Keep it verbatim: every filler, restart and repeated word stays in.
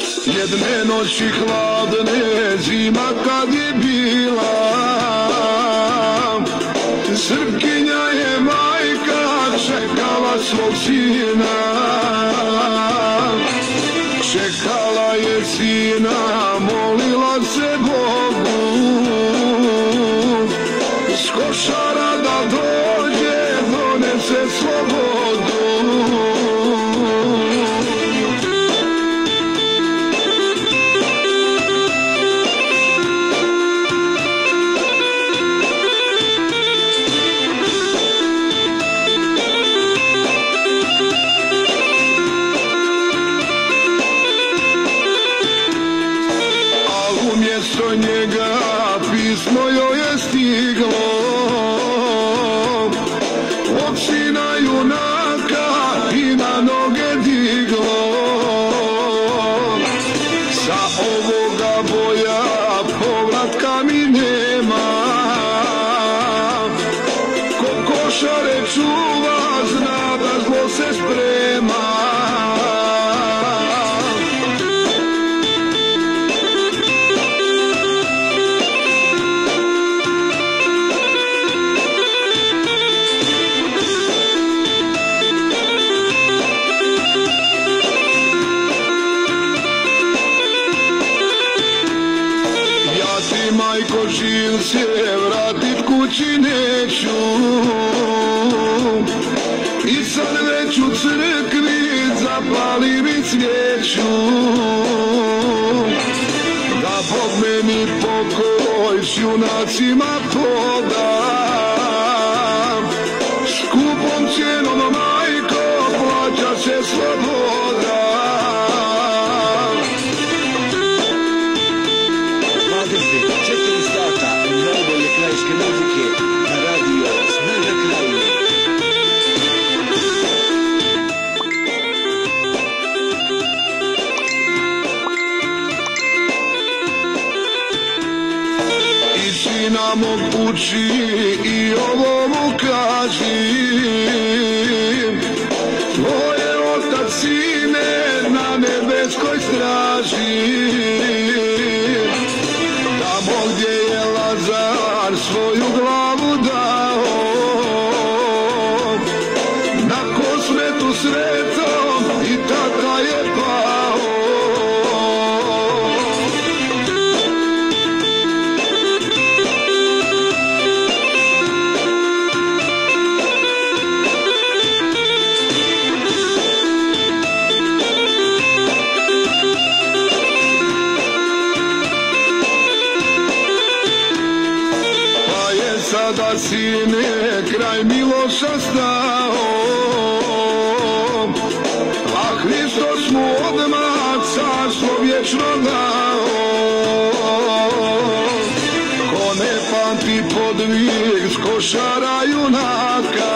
Jedne noći hladne, zima kad je bila, Srpkinja je majka čekala svog sina. Čekala je sina, molila se Bogu, s Košara da dođe, donese slobodu. Umjesto njega pismo joj je stiglo od sina junaka i na noge diglo. Sa ovoga boja povratka mi nema, ko Košare čuva zna da zlo se sprema. Majko, živ se, vratit kući neću, i sad već u crkvi zapali mi svijeću. Da Bog meni pokoj s junacima poda, skupom cijenom, majko, plaća se sloboda. Četiri sata najbolje krajiške muzike na radio Snaga Krajine. I sina mog uči i ovo mu kaži, tvoje otac sine na nebeskoj straži. Gdje je Lazar svoju glavu dao, na Kosmetu Svetom i tata je pao. Sada sine kraj Miloša stao, a Hristos mu odmah carstvo vječno dao. Ko ne pamti podvig s Košara junaka,